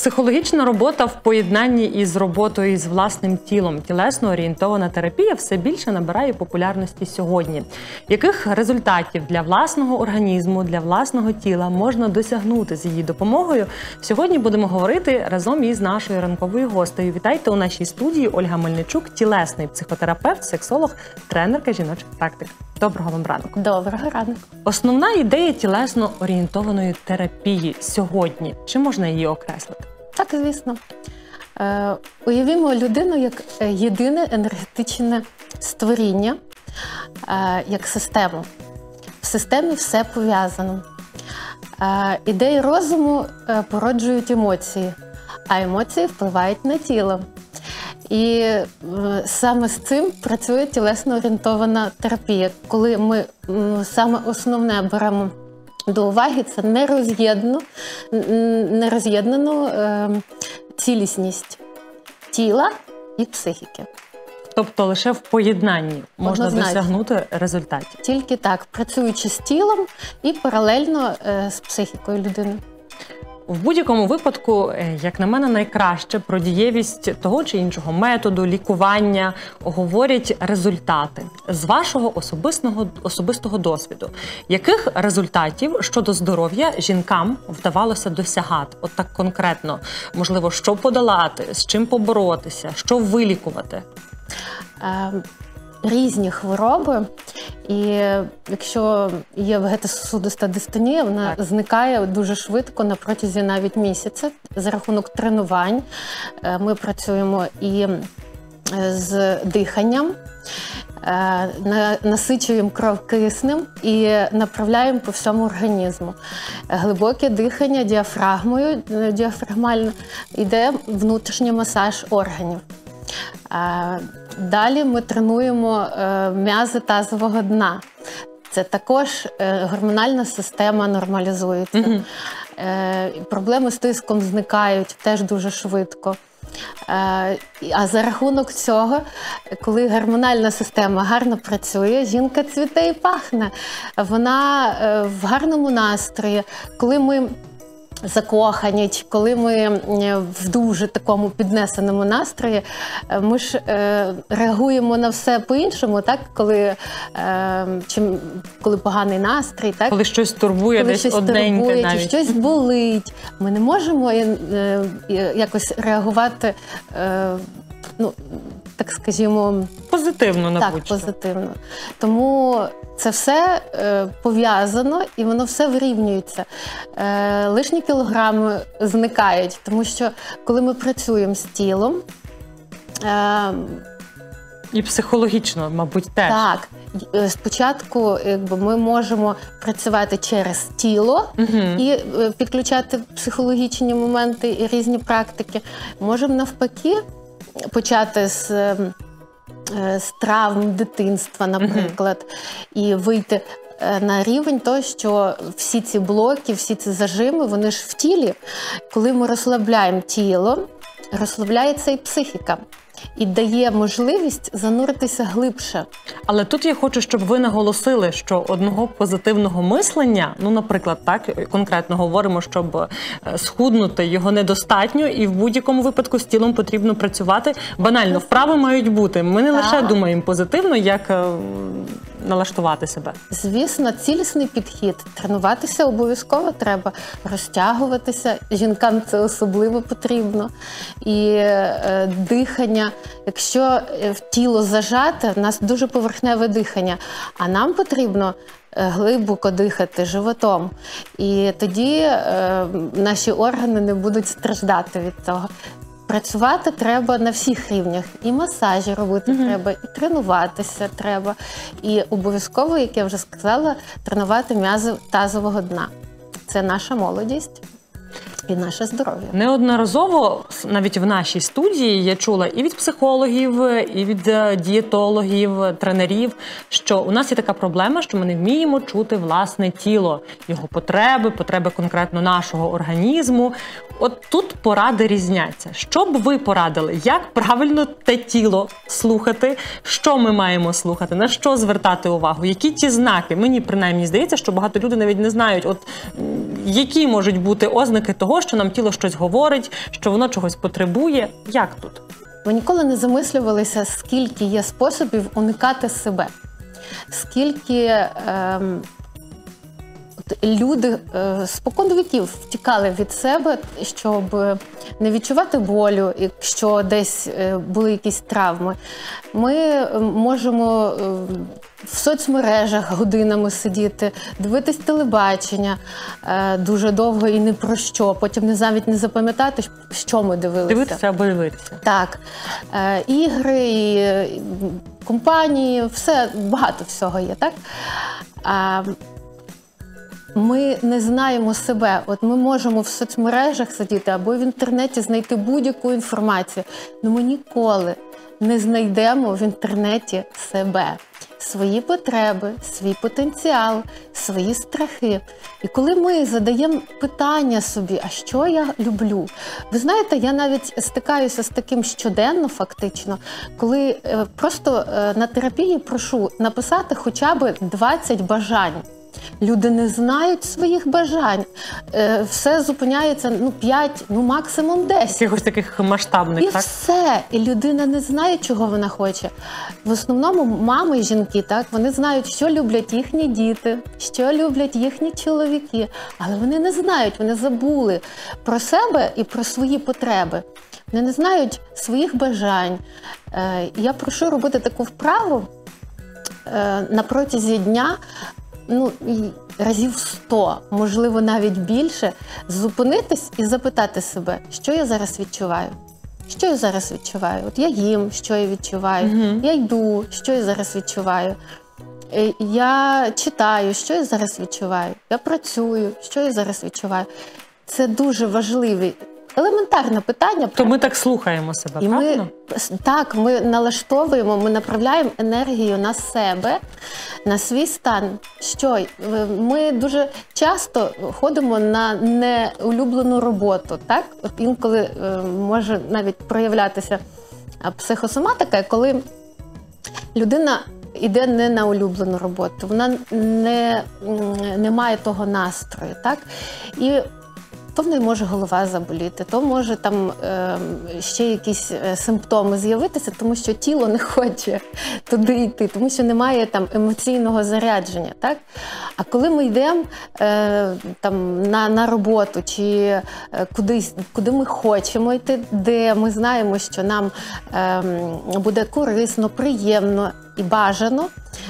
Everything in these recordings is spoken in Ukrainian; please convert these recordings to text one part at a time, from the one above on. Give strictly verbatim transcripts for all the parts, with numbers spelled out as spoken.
Психологічна робота в поєднанні із роботою із власним тілом, тілесно-орієнтована терапія все більше набирає популярності сьогодні. Яких результатів для власного організму, для власного тіла можна досягнути з її допомогою? Сьогодні будемо говорити разом із нашою ранковою гостею. Вітайте у нашій студії Ольга Мельничук, тілесний психотерапевт, сексолог, тренерка жіночих практик. Доброго вам ранку. Доброго ранку. Основна ідея тілесно-орієнтованої терапії сьогодні. Чи можна її окреслити? Так, звісно. Е, уявімо людину як єдине енергетичне створіння, е, як систему. В системі все пов'язано. Е, ідеї розуму е, породжують емоції, а емоції впливають на тіло. І е, саме з цим працює тілесно-орієнтована терапія, коли ми м, саме основне беремо до уваги, це нероз'єднану, нероз'єднану е, цілісність тіла і психіки. Тобто лише в поєднанні можна Однозначно. досягнути результатів? Тільки так, працюючи з тілом і паралельно е, з психікою людини. В будь-якому випадку, як на мене, найкраще про дієвість того чи іншого методу, лікування говорять результати. З вашого особистого, особистого досвіду, яких результатів щодо здоров'я жінкам вдавалося досягати? От так конкретно, можливо, що подолати, з чим поборотися, що вилікувати? Е, різні хвороби. І якщо є вегетососудиста дистонія, вона так. зникає дуже швидко, на протязі навіть місяця. За рахунок тренувань ми працюємо і з диханням, насичуємо кров киснем і направляємо по всьому організму. Глибоке дихання діафрагмою, діафрагмально, йде внутрішній масаж органів. Далі ми тренуємо м'язи тазового дна. Це також гормональна система нормалізується. Mm-hmm. Проблеми з тиском зникають теж дуже швидко. А за рахунок цього, коли гормональна система гарно працює, жінка цвіте і пахне. Вона в гарному настрої. Коли ми закохані, коли ми в дуже такому піднесеному настрої, ми ж е, реагуємо на все по-іншому, так? Коли, е, чим, коли поганий настрій, так? Коли щось турбує, коли десь щось одненьке турбує, навіть. Чи щось болить. Ми не можемо е, е, якось реагувати, е, ну, так скажімо... Позитивно, Так, мабуть. позитивно. Тому це все е, пов'язано і воно все вирівнюється. Е, лишні кілограми зникають, тому що коли ми працюємо з тілом... Е, і психологічно, мабуть, теж. Так. Спочатку якби, ми можемо працювати через тіло угу. і е, підключати психологічні моменти і різні практики. Можемо навпаки почати з, з травм дитинства, наприклад, mm-hmm. і вийти на рівень того, що всі ці блоки, всі ці зажими, вони ж в тілі. Коли ми розслабляємо тіло, розслабляється і психіка. І дає можливість зануритися глибше. Але тут я хочу, щоб ви наголосили, що одного позитивного мислення, ну, наприклад, так, конкретно говоримо, щоб схуднути, його недостатньо, і в будь-якому випадку з тілом потрібно працювати. Банально, вправи мають бути. Ми не так. лише думаємо позитивно, як налаштувати себе. Звісно, цілісний підхід. Тренуватися обов'язково треба, розтягуватися. Жінкам це особливо потрібно. І е, дихання. Якщо в тіло зажате, в нас дуже поверхневе дихання, а нам потрібно глибоко дихати животом. І тоді е, наші органи не будуть страждати від того. Працювати треба на всіх рівнях. І масажі робити mm-hmm. треба, і тренуватися треба. І обов'язково, як я вже сказала, тренувати м'язи тазового дна. Це наша молодість. І наше здоров'я. Неодноразово, навіть в нашій студії, я чула і від психологів, і від дієтологів, тренерів, що у нас є така проблема, що ми не вміємо чути власне тіло, його потреби, потреби конкретно нашого організму. От тут поради різняться. Що б ви порадили? Як правильно те тіло слухати? Що ми маємо слухати? На що звертати увагу? Які ті знаки? Мені, принаймні, здається, що багато людей навіть не знають, от які можуть бути ознаки того, що нам тіло щось говорить, що воно чогось потребує? Як тут? Ви ніколи не замислювалися, скільки є способів уникати себе? Скільки ем, люди е, спокон віків втікали від себе, щоб не відчувати болю, якщо десь е, були якісь травми. Ми можемо е, в соцмережах годинами сидіти, дивитись телебачення е, дуже довго і не про що, потім не навіть не запам'ятати, що ми дивилися. Дивитися або дивитися. Так. Е, ігри, і, і компанії, все, багато всього є, так? А, ми не знаємо себе. От ми можемо в соцмережах сидіти або в інтернеті знайти будь-яку інформацію, але ми ніколи не знайдемо в інтернеті себе, свої потреби, свій потенціал, свої страхи. І коли ми задаємо питання собі, а що я люблю? Ви знаєте, я навіть стикаюся з таким щоденно фактично, коли просто на терапії прошу написати хоча б двадцять бажань. Люди не знають своїх бажань. Все зупиняється, ну, п'ять, ну, максимум десять. Якихось таких масштабних, і так? І все. І людина не знає, чого вона хоче. В основному мами і жінки, так, вони знають, що люблять їхні діти, що люблять їхні чоловіки. Але вони не знають, вони забули про себе і про свої потреби. Вони не знають своїх бажань. Я прошу робити таку вправу на протязі дня, ну, разів сто, можливо, навіть більше, зупинитись і запитати себе, що я зараз відчуваю? Що я зараз відчуваю? От я їм, що я відчуваю, mm-hmm. я йду, що я зараз відчуваю, я читаю, що я зараз відчуваю, я працюю, що я зараз відчуваю. Це дуже важливі, елементарне питання. То ми так слухаємо себе, і правильно? Ми, так, ми налаштовуємо, ми направляємо енергію на себе, на свій стан. Що? Ми дуже часто ходимо на неулюблену роботу, так? От інколи може навіть проявлятися психосоматика, коли людина іде не на улюблену роботу, вона не, не має того настрою, так? І то в неї може голова заболіти, то може там е, ще якісь симптоми з'явитися, тому що тіло не хоче туди йти, тому що немає там емоційного зарядження, так? А коли ми йдемо е, там на, на роботу чи е, кудись, куди ми хочемо йти, де ми знаємо, що нам е, буде корисно, приємно і бажано,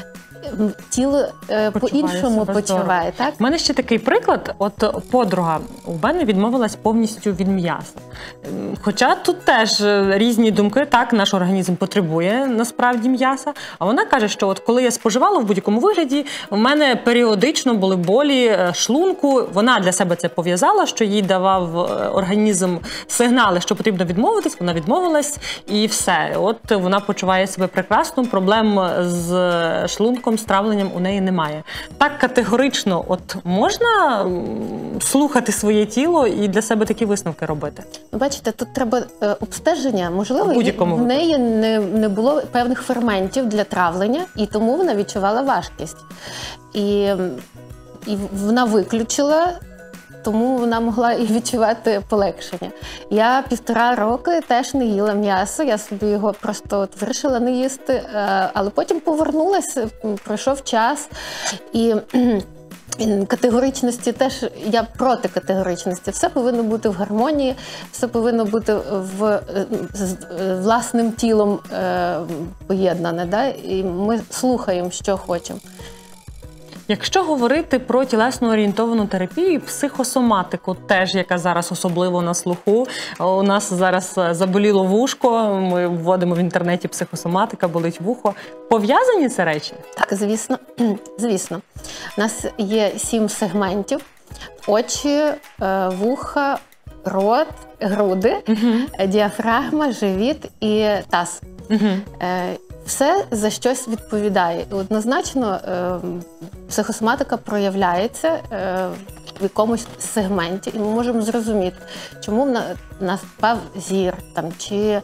тіло е, по-іншому почуває, так? У мене ще такий приклад. От подруга у мене відмовилась повністю від м'яса. Хоча тут теж різні думки, так, наш організм потребує насправді м'яса. А вона каже, що от коли я споживала в будь-якому вигляді, у мене періодично були болі шлунку. Вона для себе це пов'язала, що їй давав організм сигнали, що потрібно відмовитись. Вона відмовилась і все. От вона почуває себе прекрасно, проблем з шлунком, з травленням у неї немає. Так категорично, от можна слухати своє тіло і для себе такі висновки робити? Бачите, тут треба е, обстеження. Можливо, в неї не, не було певних ферментів для травлення, і тому вона відчувала важкість. І, і вона виключила, тому вона могла і відчувати полегшення. Я півтора роки теж не їла м'ясо, я собі його просто от вирішила не їсти, але потім повернулася, пройшов час, і категоричності теж, я проти категоричності. Все повинно бути в гармонії, все повинно бути в, з власним тілом е, поєднане, да? І ми слухаємо, що хочемо. Якщо говорити про тілесно-орієнтовану терапію і психосоматику, теж, яка зараз особливо на слуху, у нас зараз заболіло вушко, ми вводимо в інтернеті психосоматика, болить вухо. Пов'язані ці речі? Так, звісно. Звісно. У нас є сім сегментів: очі, вуха, рот, груди, угу. діафрагма, живіт і таз. Угу. Все за щось відповідає. І однозначно психосоматика проявляється в якомусь сегменті, і ми можемо зрозуміти, чому в нас впав зір, там, чи е,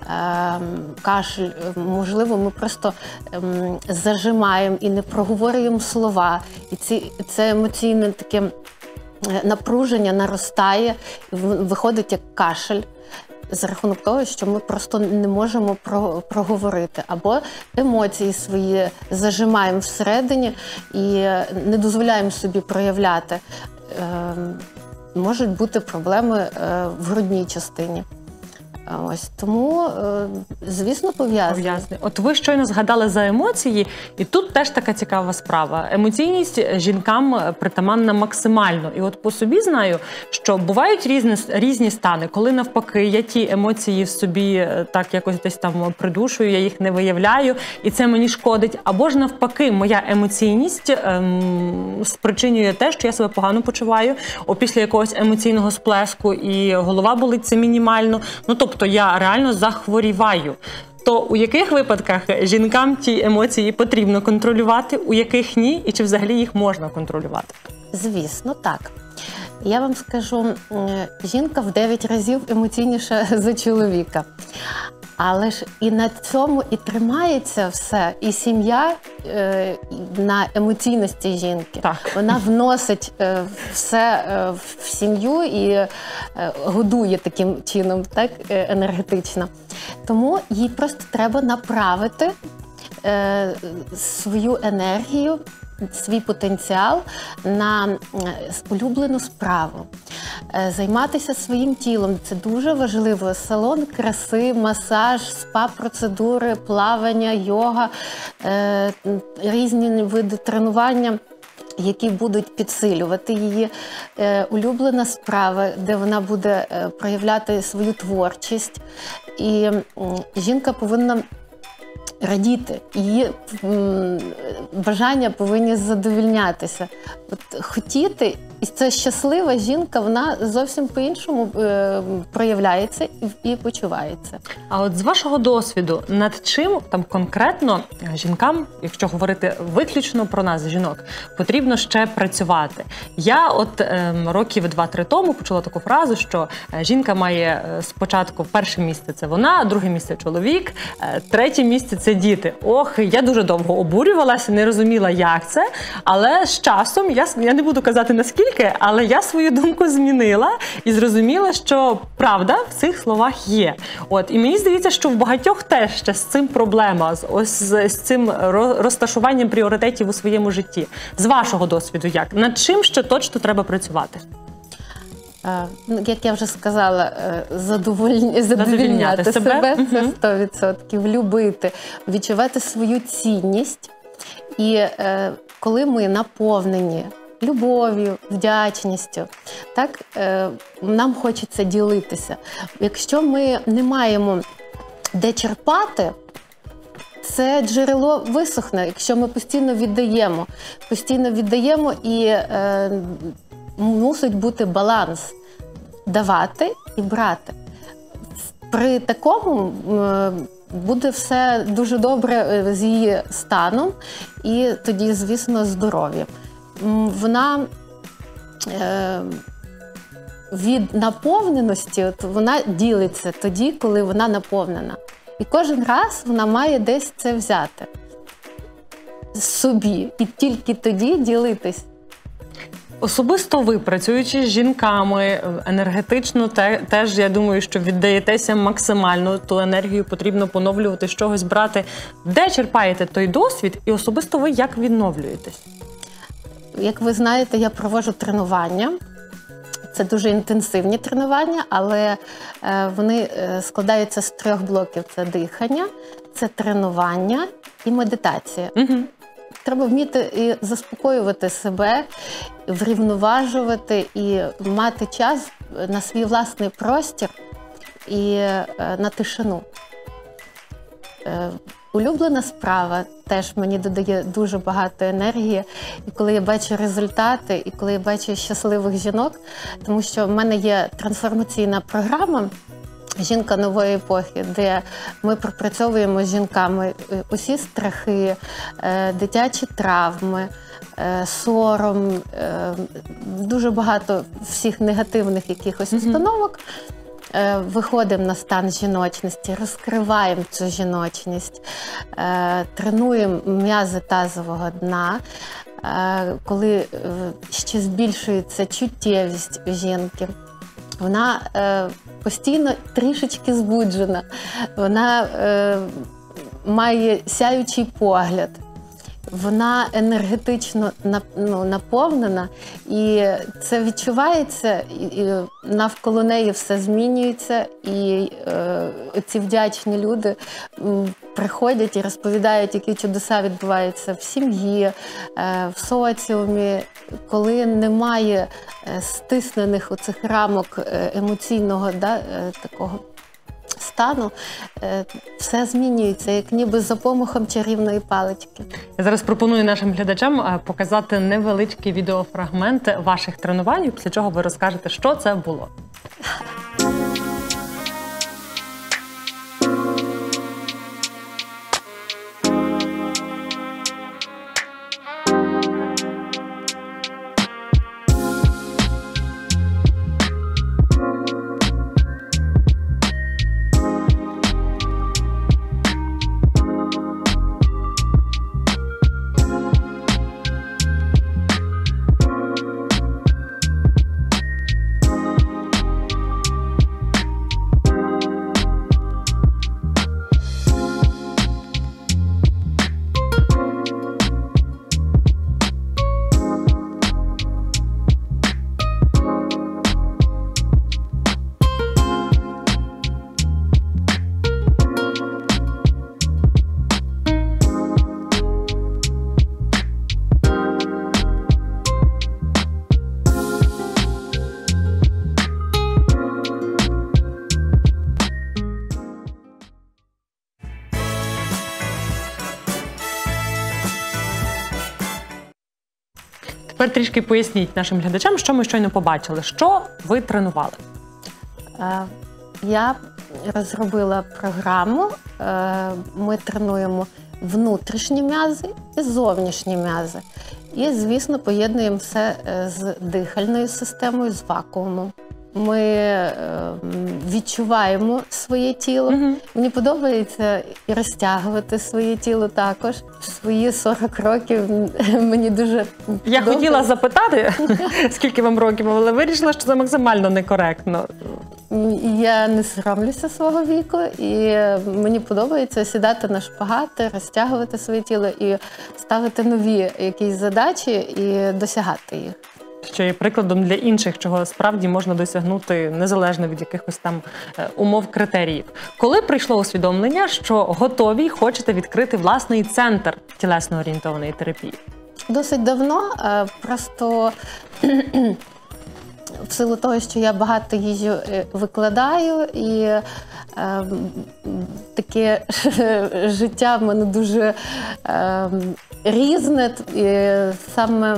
кашель. Можливо, ми просто е, зажимаємо і не проговорюємо слова. І ці, це емоційне таке напруження наростає, виходить як кашель. За рахунок того, що ми просто не можемо проговорити. Або емоції свої зажимаємо всередині і не дозволяємо собі проявляти. Можуть бути проблеми в грудній частині. Ось, тому, звісно, пов'язані. От ви щойно згадали за емоції, і тут теж така цікава справа. Емоційність жінкам притаманна максимально. І от по собі знаю, що бувають різні, різні стани, коли навпаки я ті емоції в собі так якось десь там придушую, я їх не виявляю, і це мені шкодить. Або ж навпаки, моя емоційність ем, спричинює те, що я себе погано почуваю, о, після якогось емоційного сплеску, і голова болить, це мінімально. Ну, тобто, то я реально захворіваю. То у яких випадках жінкам ті емоції потрібно контролювати, у яких ні, і чи взагалі їх можна контролювати? Звісно, так. Я вам скажу, жінка в дев'ять разів емоційніша за чоловіка. Але ж і на цьому і тримається все, і сім'я е, на емоційності жінки. Так. Вона вносить е, все е, в сім'ю і е, годує таким чином, так, е, енергетично. Тому їй просто треба направити е, свою енергію, свій потенціал на улюблену справу. Займатися своїм тілом – це дуже важливо. Салон краси, масаж, спа-процедури, плавання, йога, різні види тренування, які будуть підсилювати її. Улюблена справа, де вона буде проявляти свою творчість. І жінка повинна радіти, її бажання повинні задовольнятися. От хотіти, і ця щаслива жінка, вона зовсім по-іншому е, проявляється і, і почувається. А от з вашого досвіду, над чим там конкретно жінкам, якщо говорити виключно про нас, жінок, потрібно ще працювати? Я от е, років два-три тому почула таку фразу, що жінка має спочатку перше місце – це вона, друге місце – чоловік, третє місце – це діти. Ох, я дуже довго обурювалася, не розуміла, як це, але з часом, я, я не буду казати наскільки, але я свою думку змінила і зрозуміла, що правда в цих словах є. От, і мені здається, що в багатьох теж ще з цим проблема, з, ось з, з цим розташуванням пріоритетів у своєму житті. З вашого досвіду як? Над чим ще точно треба працювати? Як я вже сказала, задовольняти, задовольняти себе, себе – це сто відсотків, любити, відчувати свою цінність. І е, коли ми наповнені любов'ю, вдячністю, так, е, нам хочеться ділитися. Якщо ми не маємо де черпати, це джерело висохне, якщо ми постійно віддаємо. Постійно віддаємо і е, мусить бути баланс – давати і брати. При такому е, буде все дуже добре з її станом і тоді, звісно, здоров'ям. Вона е, від наповненості, от вона ділиться тоді, коли вона наповнена. І кожен раз вона має десь це взяти собі і тільки тоді ділитись. Особисто ви, працюючи з жінками, енергетично те, теж, я думаю, що віддаєтеся максимально, ту енергію потрібно поновлювати, з чогось брати. Де черпаєте той досвід і особисто ви як відновлюєтесь? Як ви знаєте, я проводжу тренування. Це дуже інтенсивні тренування, але вони складаються з трьох блоків. Це дихання, це тренування і медитація. Угу. Треба вміти і заспокоювати себе, врівноважувати і мати час на свій власний простір і на тишину. Улюблена справа теж мені додає дуже багато енергії. І коли я бачу результати, і коли я бачу щасливих жінок, тому що в мене є трансформаційна програма «Жінка нової епохи», де ми пропрацьовуємо з жінками усі страхи, дитячі травми, сором, дуже багато всіх негативних якихось установок. Виходимо на стан жіночності, розкриваємо цю жіночність, тренуємо м'язи тазового дна, коли ще збільшується чуттєвість у жінки. Вона постійно трішечки збуджена, вона має сяючий погляд. Вона енергетично ну, наповнена, і це відчувається, і навколо неї все змінюється, і е, ці вдячні люди м, приходять і розповідають, які чудеса відбуваються в сім'ї, е, в соціумі, коли немає стиснених оцих рамок емоційного да, е, такого стану, все змінюється, як ніби за помахом чарівної палички. Я зараз пропоную нашим глядачам показати невеличкий відеофрагмент ваших тренувань, після чого ви розкажете, що це було. Тепер трішки поясніть нашим глядачам, що ми щойно побачили. Що ви тренували? Я розробила програму. Ми тренуємо внутрішні м'язи і зовнішні м'язи. І, звісно, поєднуємо все з дихальною системою, з вакуумом. Ми е, відчуваємо своє тіло. Mm-hmm. Мені подобається і розтягувати своє тіло також. В свої сорок років мені дуже Я подобається. Хотіла запитати, скільки вам років, але вирішила, що це максимально некоректно. Я не соромлюся свого віку, і мені подобається сідати на шпагати, розтягувати своє тіло і ставити нові якісь задачі і досягати їх. Що є прикладом для інших, чого справді можна досягнути незалежно від якихось там умов, критеріїв. Коли прийшло усвідомлення, що готові й хочете відкрити власний центр тілесно-орієнтованої терапії? Досить давно, просто в силу того, що я багато їжджу, викладаю, і е, таке життя в мене дуже е, різне, і саме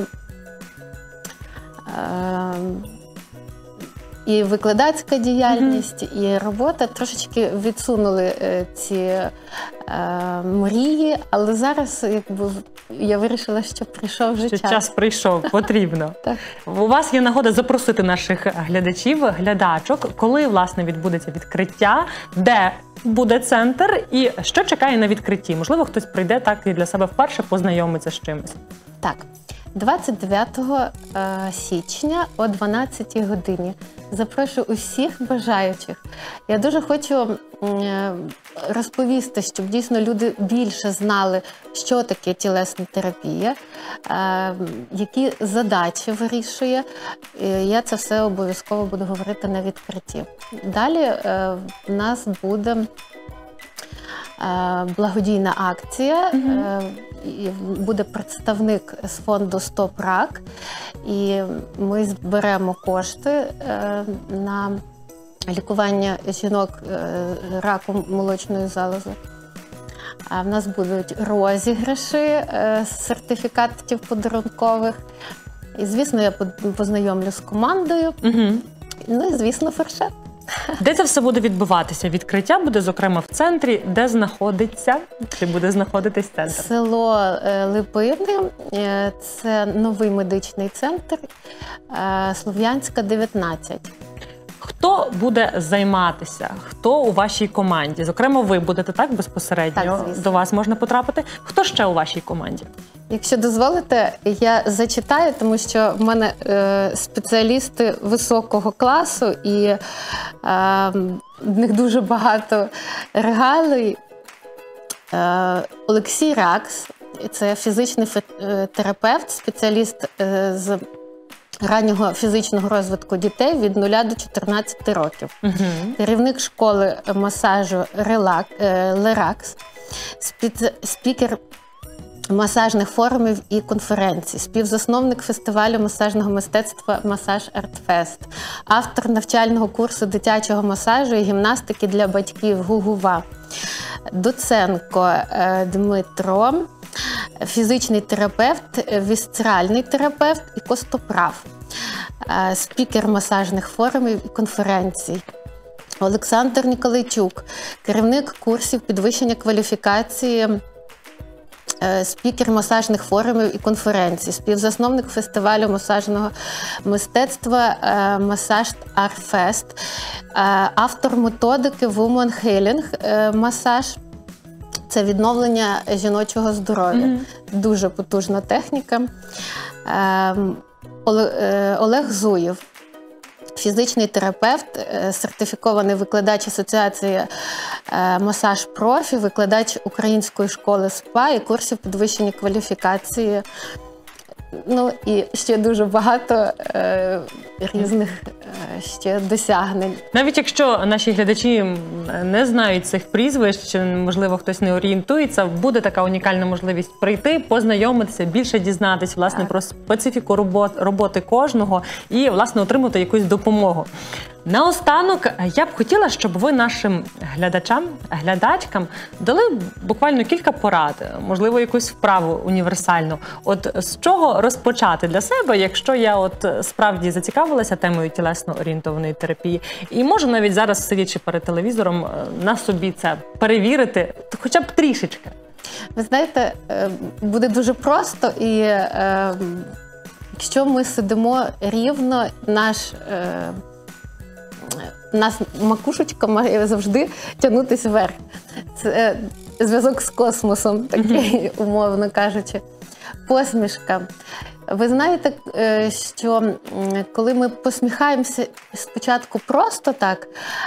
і викладацька діяльність, mm-hmm. і робота трошечки відсунули ці е, мрії, але зараз якби, я вирішила, що прийшов вже час. Час прийшов, потрібно. Так. У вас є нагода запросити наших глядачів, глядачок, коли, власне, відбудеться відкриття, де буде центр і що чекає на відкритті. Можливо, хтось прийде так і для себе вперше познайомиться з чимось. Так. двадцять дев'ятого січня о дванадцятій годині. Запрошую усіх бажаючих. Я дуже хочу розповісти, щоб дійсно люди більше знали, що таке тілесна терапія, які задачі вирішує. Я це все обов'язково буду говорити на відкритті. Далі в нас буде благодійна акція, mm-hmm. буде представник з фонду «Стоп рак», і ми зберемо кошти на лікування жінок раком молочної залози. А в нас будуть розіграші сертифікатів подарункових. І, звісно, я познайомлю з командою. Mm-hmm. Ну і, звісно, фуршет. Де це все буде відбуватися? Відкриття буде, зокрема, в центрі. Де знаходиться, чи буде знаходитись центр? Село Липини. Це новий медичний центр. Слов'янська, дев'ятнадцять. Хто буде займатися? Хто у вашій команді? Зокрема, ви будете так безпосередньо? Так, звісно. До вас можна потрапити. Хто ще у вашій команді? Якщо дозволите, я зачитаю, тому що в мене е, спеціалісти високого класу, і е, в них дуже багато регалій. Е, Олексій Ракс, це фізичний терапевт, спеціаліст е, з раннього фізичного розвитку дітей від нуля до чотирнадцяти років. Угу. Керівник школи масажу Релак, е, Леракс, спіц, спікер масажних форумів і конференцій, співзасновник фестивалю масажного мистецтва «Масаж Артфест», автор навчального курсу дитячого масажу і гімнастики для батьків «Гугува», Доценко Дмитро, фізичний терапевт, вісцеральний терапевт і костоправ, спікер масажних форумів і конференцій. Олександр Ніколайчук, керівник курсів підвищення кваліфікації, спікер масажних форумів і конференцій, співзасновник фестивалю масажного мистецтва «Масаж Артфест», автор методики «Woman Healing масаж». Це відновлення жіночого здоров'я. Mm-hmm. Дуже потужна техніка. Олег Зуєв, фізичний терапевт, сертифікований викладач Асоціації «Масаж Профі», викладач Української школи СПА і курсів підвищення кваліфікації. Ну і ще дуже багато е, різних е, ще досягнень. Навіть якщо наші глядачі не знають цих прізвищ, чи, можливо, хтось не орієнтується, буде така унікальна можливість прийти, познайомитися, більше дізнатися, власне, так, про специфіку робот, роботи кожного і, власне, отримати якусь допомогу. Наостанок, я б хотіла, щоб ви нашим глядачам, глядачкам дали буквально кілька порад, можливо, якусь вправу універсальну. От з чого розпочати для себе, якщо я от справді зацікавилася темою тілесно-орієнтованої терапії і можу навіть зараз, сидячи перед телевізором, на собі це перевірити, хоча б трішечки. Ви знаєте, буде дуже просто, і е, якщо ми сидимо рівно, наш е, у нас макушечка має завжди тягнутися вверх. Це зв'язок з космосом, такий, умовно кажучи. Посмішка. Ви знаєте, що коли ми посміхаємося спочатку просто так,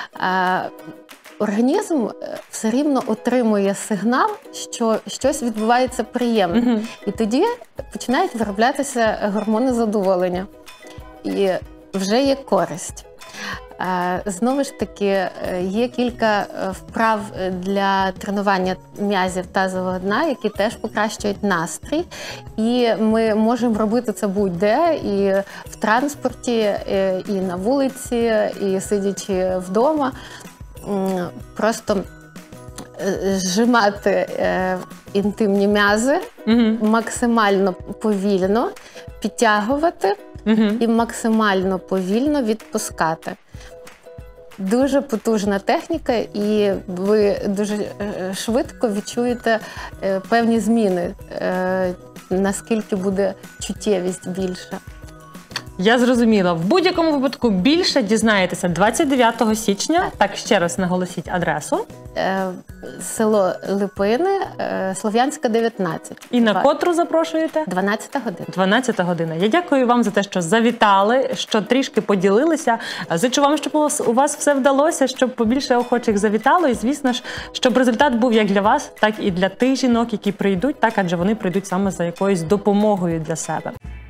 організм все рівно отримує сигнал, що щось відбувається приємне. Mm-hmm. І тоді починають вироблятися гормони задоволення. І вже є користь. Знову ж таки, є кілька вправ для тренування м'язів тазового дна, які теж покращують настрій. І ми можемо робити це будь-де, і в транспорті, і на вулиці, і сидячи вдома. Просто зжимати інтимні м'язи, угу, максимально повільно підтягувати, угу, і максимально повільно відпускати. Дуже потужна техніка, і ви дуже швидко відчуєте певні зміни, наскільки буде чуттєвість більша. Я зрозуміла. В будь-якому випадку більше дізнаєтеся двадцять дев'ятого січня. Так, ще раз наголосіть адресу. Е, село Липини, е, Слов'янська, дев'ятнадцять. І на котру запрошуєте? дванадцята година. дванадцята година. Я дякую вам за те, що завітали, що трішки поділилися. Зичу вам, щоб у вас все вдалося, щоб побільше охочих завітало. І, звісно ж, щоб результат був як для вас, так і для тих жінок, які прийдуть, так, адже вони прийдуть саме за якоюсь допомогою для себе.